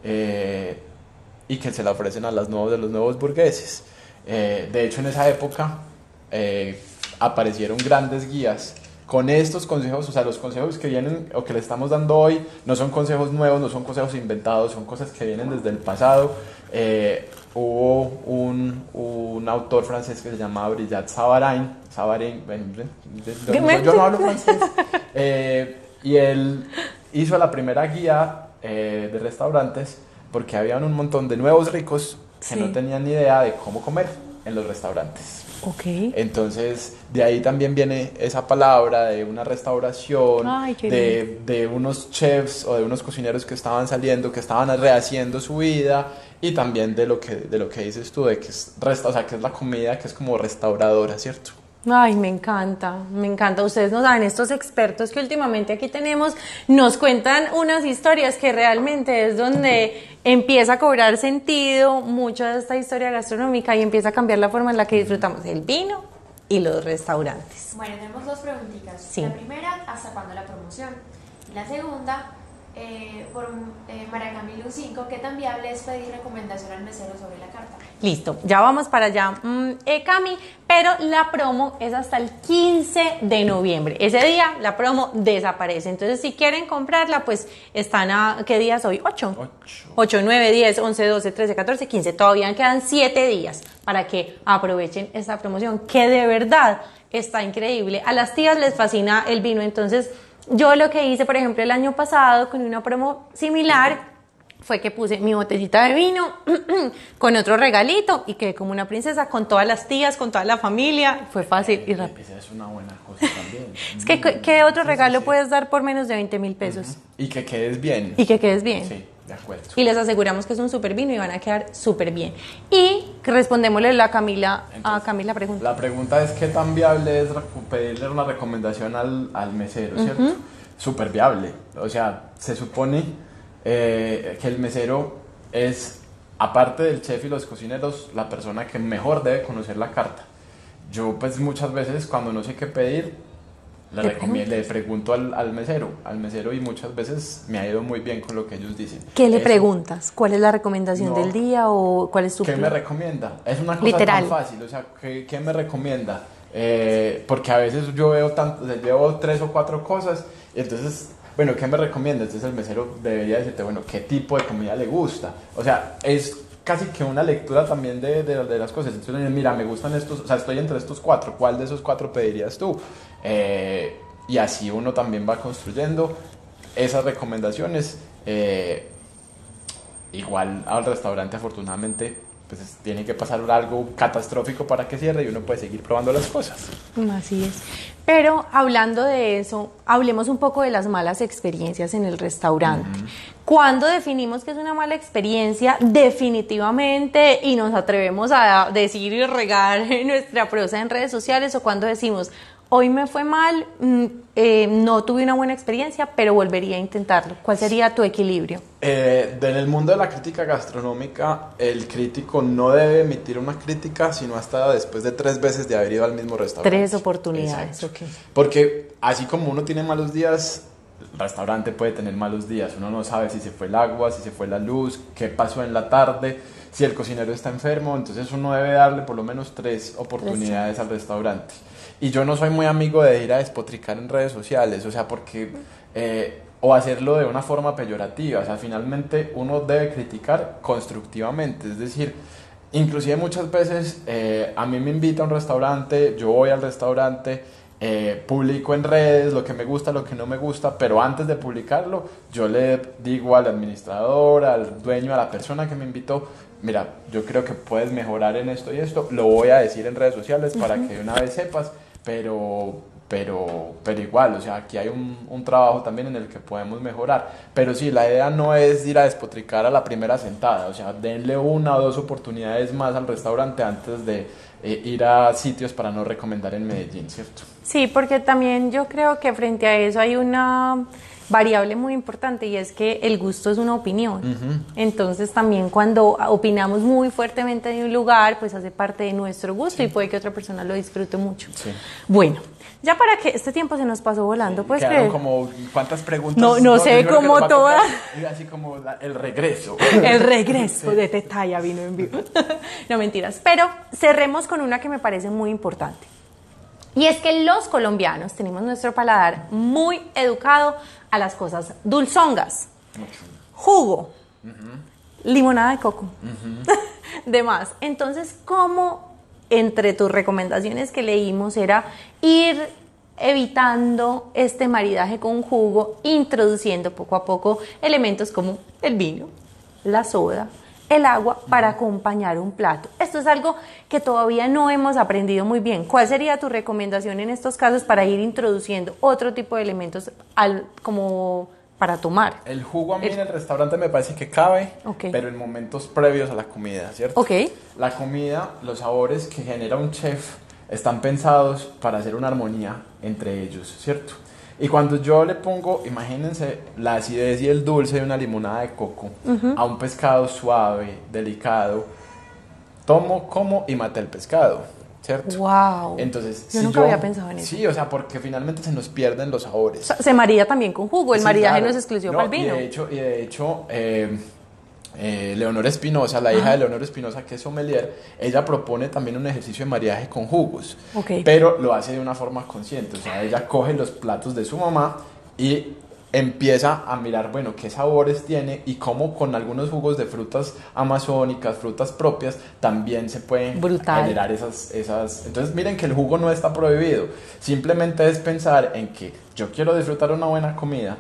eh, y que se la ofrecen a los nuevos de los nuevos burgueses. Eh, de hecho, en esa época eh, aparecieron grandes guías con estos consejos, o sea, los consejos que vienen o que le estamos dando hoy no son consejos nuevos, no son consejos inventados, son cosas que vienen desde el pasado. Eh, hubo un, un autor francés que se llamaba Brillat Savarin, Savarin, bueno, yo, yo- yo no hablo francés, eh, y él hizo la primera guía eh, de restaurantes porque había un montón de nuevos ricos que Sí. no tenían ni idea de cómo comer en los restaurantes. Ok. Entonces, de ahí también viene esa palabra de una restauración, Ay, qué de, de unos chefs o de unos cocineros que estaban saliendo, que estaban rehaciendo su vida, y también de lo que, de lo que dices tú, de que es, resta- o sea, que es la comida que es como restauradora, ¿cierto? Ay, me encanta, me encanta. Ustedes no saben, estos expertos que últimamente aquí tenemos nos cuentan unas historias que realmente es donde empieza a cobrar sentido mucho de esta historia gastronómica y empieza a cambiar la forma en la que disfrutamos el vino y los restaurantes. Bueno, tenemos dos preguntitas. Sí. La primera, ¿hasta cuándo la promoción? Y la segunda, eh, por eh, María Camilo cinco, ¿qué tan viable es pedir recomendación al mesero sobre la carta? Listo, ya vamos para allá, mm, eh, Cami, pero la promo es hasta el quince de noviembre. Ese día la promo desaparece. Entonces, si quieren comprarla, pues están a, ¿qué días hoy? ocho. Ocho. ocho, nueve, diez, once, doce, trece, catorce, quince. Todavía quedan siete días para que aprovechen esta promoción, que de verdad está increíble. A las tías les fascina el vino, entonces yo lo que hice, por ejemplo, el año pasado con una promo similar fue que puse mi botellita de vino con otro regalito y quedé como una princesa con todas las tías, con toda la familia. Fue fácil y rápido. Esa es una buena cosa también. Es que, ¿qué otro regalo puedes dar por menos de veinte mil pesos? Y que quedes bien. Y que quedes bien. Sí, De acuerdo. Y les aseguramos que es un súper vino y van a quedar súper bien. Y respondémosle la Camila, Entonces, a Camila pregunta. La pregunta es qué tan viable es pedirle una recomendación al, al mesero, ¿cierto? Uh-huh. Súper viable. O sea, se supone eh, que el mesero es, aparte del chef y los cocineros, la persona que mejor debe conocer la carta. Yo pues muchas veces cuando no sé qué pedir, Le, recomiendo, le pregunto al, al mesero, al mesero y muchas veces me ha ido muy bien con lo que ellos dicen. ¿Qué le Eso, preguntas? ¿Cuál es la recomendación no, del día o cuál es tu ¿qué plan? me recomienda? Es una cosa Literal. tan fácil, o sea, ¿qué, qué me recomienda? Eh, porque a veces yo veo tanto, llevo tres o cuatro cosas y entonces, bueno, ¿qué me recomienda? Entonces el mesero debería decirte, bueno, ¿qué tipo de comida le gusta? O sea, es casi que una lectura también de, de, de las cosas. Entonces, mira, me gustan estos, o sea, estoy entre estos cuatro, ¿cuál de esos cuatro pedirías tú? Eh, y así uno también va construyendo esas recomendaciones. Eh, igual al restaurante, afortunadamente, pues tiene que pasar algo catastrófico para que cierre y uno puede seguir probando las cosas. Así es. Pero hablando de eso, hablemos un poco de las malas experiencias en el restaurante. Uh-huh. ¿Cuándo definimos que es una mala experiencia? Definitivamente, y nos atrevemos a decir y regar nuestra prosa en redes sociales, o cuando decimos, hoy me fue mal, eh, no tuve una buena experiencia, pero volvería a intentarlo. ¿Cuál sería tu equilibrio? Eh, en el mundo de la crítica gastronómica, el crítico no debe emitir una crítica sino hasta después de tres veces de haber ido al mismo restaurante. Tres oportunidades, ok. Porque así como uno tiene malos días, el restaurante puede tener malos días. Uno no sabe si se fue el agua, si se fue la luz, qué pasó en la tarde, si el cocinero está enfermo. Entonces uno debe darle por lo menos tres oportunidades tres. al restaurante. Y yo no soy muy amigo de ir a despotricar en redes sociales, o sea, porque... Eh, o hacerlo de una forma peyorativa. O sea, finalmente uno debe criticar constructivamente. Es decir, inclusive muchas veces eh, a mí me invita a un restaurante, yo voy al restaurante, eh, publico en redes lo que me gusta, lo que no me gusta, pero antes de publicarlo yo le digo al administrador, al dueño, a la persona que me invitó, mira, yo creo que puedes mejorar en esto y esto, lo voy a decir en redes sociales uh-huh. para que de una vez sepas, pero... Pero, pero igual, o sea, aquí hay un, un trabajo también en el que podemos mejorar. Pero sí, la idea no es ir a despotricar a la primera sentada, o sea, denle una o dos oportunidades más al restaurante antes de eh, ir a sitios para no recomendar en Medellín, ¿cierto? Sí, porque también yo creo que frente a eso hay una variable muy importante y es que el gusto es una opinión. Uh-huh. Entonces también cuando opinamos muy fuertemente de un lugar, pues hace parte de nuestro gusto sí. y puede que otra persona lo disfrute mucho. Sí. Bueno, ya para que este tiempo se nos pasó volando, sí, pues quedaron como cuántas preguntas. No, no, no sé cómo todas. Así como la, el regreso. El regreso sí. de Tetaya vino en vivo. No, mentiras. Pero cerremos con una que me parece muy importante. Y es que los colombianos tenemos nuestro paladar muy educado a las cosas dulzongas. Jugo, uh-huh. limonada de coco, uh-huh. demás. Entonces, ¿cómo entre tus recomendaciones que leímos era ir evitando este maridaje con jugo, introduciendo poco a poco elementos como el vino, la soda, el agua para acompañar un plato? Esto es algo que todavía no hemos aprendido muy bien. ¿Cuál sería tu recomendación en estos casos para ir introduciendo otro tipo de elementos al, como para tomar? El jugo a mí el... en el restaurante me parece que cabe, okay. pero en momentos previos a la comida, ¿cierto? Okay. La comida, los sabores que genera un chef están pensados para hacer una armonía entre ellos, ¿cierto? Y cuando yo le pongo, imagínense, la acidez y el dulce de una limonada de coco uh-huh. a un pescado suave, delicado, tomo, como y mate el pescado, ¿cierto? ¡Wow! Entonces, yo si nunca yo, había pensado en eso. Sí, o sea, porque finalmente se nos pierden los sabores. O sea, se marida también con jugo, el sí, maridaje claro. no es exclusivo no, para el vino. Y de hecho, y de hecho eh, eh, Leonor Espinosa, la hija ah. de Leonor Espinosa, que es sommelier, ella propone también un ejercicio de maridaje con jugos, okay. pero lo hace de una forma consciente, o sea, ella coge los platos de su mamá y empieza a mirar, bueno, qué sabores tiene y cómo con algunos jugos de frutas amazónicas, frutas propias, también se pueden Brutal. generar esas, esas... Entonces miren que el jugo no está prohibido, simplemente es pensar en que yo quiero disfrutar una buena comida,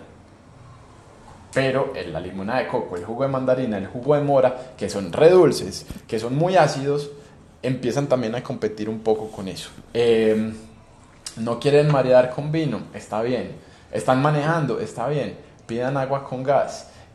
pero la limonada de coco, el jugo de mandarina, el jugo de mora, que son redulces, que son muy ácidos, empiezan también a competir un poco con eso. Eh, no quieren maridar con vino, está bien. Están manejando, está bien. Pidan agua con gas.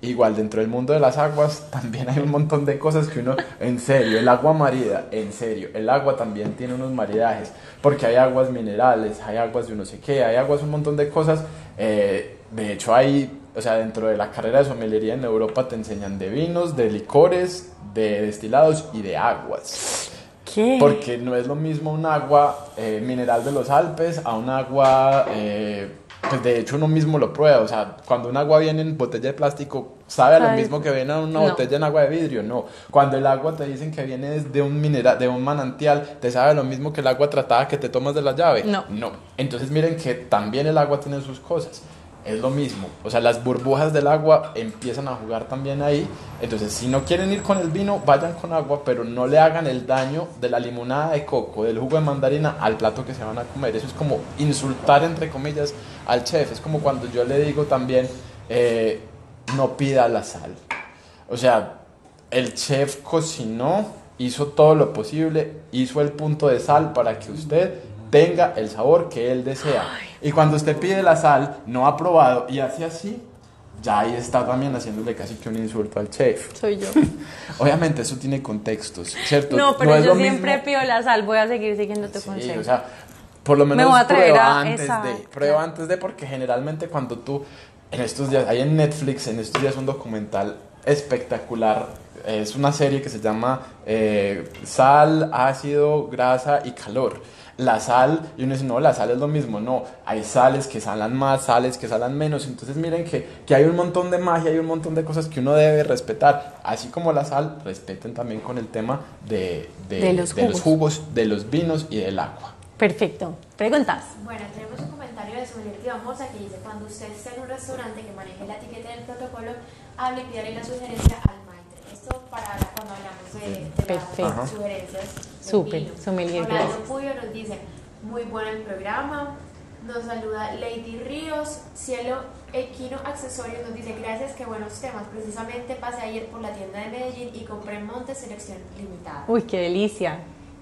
igual dentro del mundo de las aguas también hay un montón de cosas que uno, en serio, el agua marida, en serio, el agua también tiene unos maridajes, porque hay aguas minerales, hay aguas de no sé qué, hay aguas un montón de cosas, eh, de hecho hay, o sea, dentro de la carrera de sommelería en Europa te enseñan de vinos, de licores, de destilados y de aguas. ¿Qué? Porque no es lo mismo un agua eh, mineral de los Alpes a un agua, eh, pues de hecho uno mismo lo prueba, o sea, cuando un agua viene en botella de plástico, ¿sabe a lo Ay, mismo que viene en una no. botella en agua de vidrio? No. Cuando el agua te dicen que viene de un mineral, de un manantial, ¿te sabe lo mismo que el agua tratada que te tomas de la llave? No. No. Entonces miren que también el agua tiene sus cosas. Es lo mismo, o sea, las burbujas del agua empiezan a jugar también ahí. Entonces, si no quieren ir con el vino, vayan con agua, pero no le hagan el daño de la limonada de coco, del jugo de mandarina al plato que se van a comer. Eso es como insultar, entre comillas, al chef. Es como cuando yo le digo también, eh, no pida la sal. O sea, el chef cocinó, hizo todo lo posible, hizo el punto de sal para que usted tenga el sabor que él desea. Y cuando usted pide la sal no aprobado y hace así, ya ahí está también haciéndole casi que un insulto al chef. Soy yo. Obviamente eso tiene contextos, ¿cierto? No, pero es yo lo siempre mismo. pido la sal, voy a seguir siguiendo tu Sí, consejo. o sea, por lo menos Me voy a atrever prueba a- antes de, exacto. prueba antes de, porque generalmente cuando tú, en estos días, hay en Netflix, en estos días un documental espectacular, es una serie que se llama eh, Sal, Ácido, Grasa y Calor. La sal, y uno dice, no, la sal es lo mismo, no, hay sales que salan más, sales que salan menos, entonces miren que, que hay un montón de magia, hay un montón de cosas que uno debe respetar, así como la sal, respeten también con el tema de, de, De los de los jugos. jugos, de los vinos y del agua. Perfecto. ¿Preguntas? Bueno, tenemos un comentario de Sommelier Tibamosa que dice: cuando usted esté en un restaurante que maneje la etiqueta del protocolo, hable y pídale la sugerencia al maître. Esto para cuando hablamos de, de Perfecto. las sugerencias del Súper, vino. sommelier, Orlando gracias. Puyo nos dice: muy bueno el programa. Nos saluda Lady Ríos. Cielo Equino Accesorios nos dice: gracias, qué buenos temas. Precisamente pasé ayer por la tienda de Medellín y compré Monte Selección Limitada. Uy, qué delicia.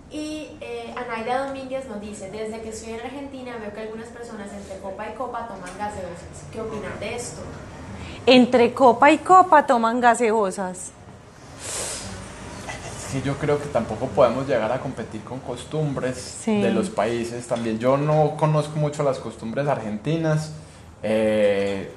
Y eh, Anaida Domínguez nos dice: desde que estoy en Argentina veo que algunas personas entre copa y copa toman gaseosas. ¿Qué opinan de esto? Entre copa y copa toman gaseosas. Es que yo creo que tampoco podemos llegar a competir con costumbres Sí. de los países también. Yo no conozco mucho las costumbres argentinas. Eh,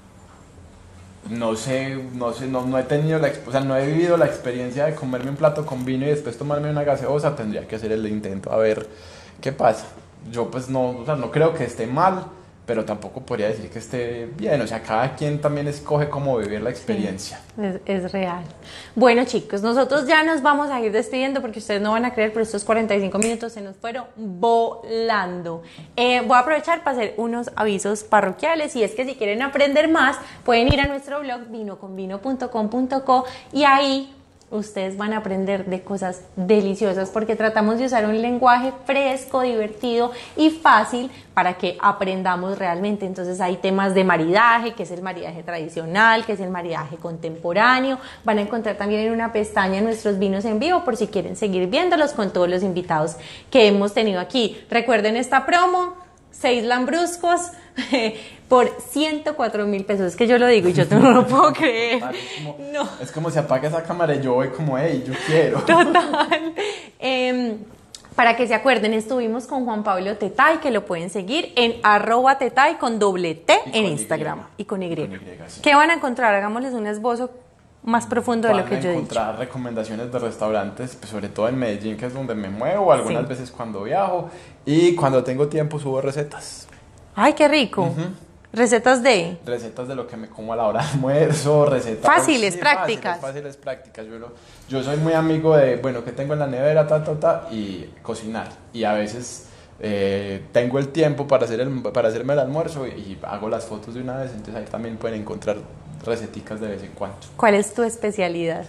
no sé, no sé, no, no he tenido la, exp- o sea, no he vivido la experiencia de comerme un plato con vino y después tomarme una gaseosa. Tendría que hacer el intento a ver qué pasa. Yo pues no, o sea, no creo que esté mal, pero tampoco podría decir que esté bien. O sea, cada quien también escoge cómo vivir la experiencia. Es, es real. Bueno, chicos, nosotros ya nos vamos a ir despidiendo porque ustedes no van a creer, pero estos cuarenta y cinco minutos se nos fueron volando. Eh, voy a aprovechar para hacer unos avisos parroquiales, y es que si quieren aprender más, pueden ir a nuestro blog vinoconvino punto com punto co y ahí ustedes van a aprender de cosas deliciosas porque tratamos de usar un lenguaje fresco, divertido y fácil para que aprendamos realmente. Entonces hay temas de maridaje, que es el maridaje tradicional, que es el maridaje contemporáneo. Van a encontrar también en una pestaña nuestros vinos en vivo por si quieren seguir viéndolos con todos los invitados que hemos tenido aquí. Recuerden esta promo, seis lambruscos por ciento cuatro mil pesos. Es que yo lo digo y yo no lo puedo creer. Es como, No. es como si apaga esa cámara y yo voy como, hey, yo quiero. Total. Eh, para que se acuerden, estuvimos con Juan Pablo Tetay, que lo pueden seguir en arroba tetay con doble T Y en con Instagram Y. y con Y. Y con Y, sí. ¿Qué van a encontrar? Hagámosles un esbozo más profundo de lo Van que a yo he dicho. encontrar recomendaciones de restaurantes, pues, sobre todo en Medellín, que es donde me muevo, algunas Sí. veces cuando viajo, y cuando tengo tiempo subo recetas. Ay, qué rico. Ujú. Recetas de... Recetas de lo que me como a la hora de almuerzo, recetas... Fáciles, prácticas. Fáciles, fáciles, prácticas. Yo, lo- yo soy muy amigo de, bueno, que tengo en la nevera, ta, ta, ta, y cocinar. Y a veces eh, tengo el tiempo para, hacer el, para hacerme el almuerzo y, y hago las fotos de una vez, entonces ahí también pueden encontrar receticas de vez en cuando. ¿Cuál es tu especialidad?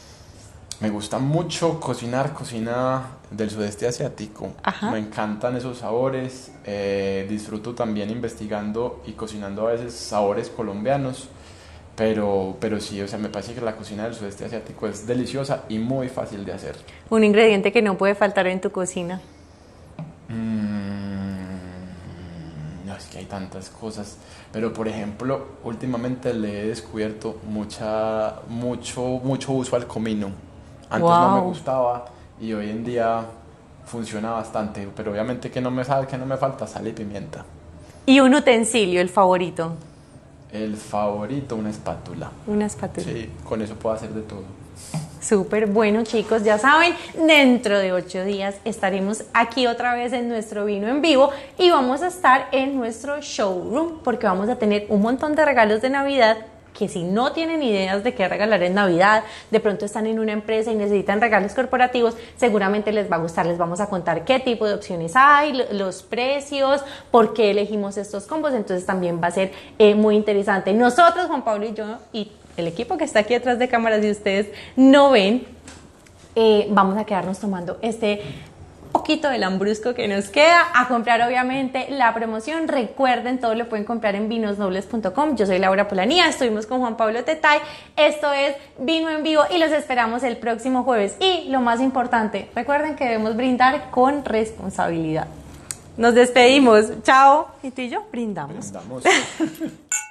Me gusta mucho cocinar, cocina del sudeste asiático. Ajá. Me encantan esos sabores. eh, disfruto también investigando y cocinando a veces sabores colombianos. Pero, pero sí, o sea, me parece que la cocina del sudeste asiático es deliciosa y muy fácil de hacer. Un ingrediente que no puede faltar en tu cocina. Mm, no, es que hay tantas cosas. Pero, por ejemplo, últimamente le he descubierto mucha, mucho, mucho uso al comino. Antes Wow. no me gustaba y hoy en día funciona bastante. Pero obviamente que no me sabe, que no me falta sal y pimienta. Y un utensilio, el favorito. El favorito, una espátula. Una espátula. Sí, con eso puedo hacer de todo. Súper bueno, chicos, ya saben, dentro de ocho días estaremos aquí otra vez en nuestro vino en vivo y vamos a estar en nuestro showroom porque vamos a tener un montón de regalos de Navidad que si no tienen ideas de qué regalar en Navidad, de pronto están en una empresa y necesitan regalos corporativos, seguramente les va a gustar. Les vamos a contar qué tipo de opciones hay, los precios, por qué elegimos estos combos, entonces también va a ser eh, muy interesante. Nosotros, Juan Pablo y yo, y el equipo que está aquí detrás de cámaras y ustedes no ven, eh, vamos a quedarnos tomando este poquito del lambrusco que nos queda, a comprar obviamente la promoción. Recuerden, todo lo pueden comprar en vinos nobles punto com. Yo soy Laura Polanía, estuvimos con Juan Pablo Tetay, esto es Vino en Vivo y los esperamos el próximo jueves. Y lo más importante, recuerden que debemos brindar con responsabilidad. Nos despedimos, chao, y tú y yo brindamos. Brindamos.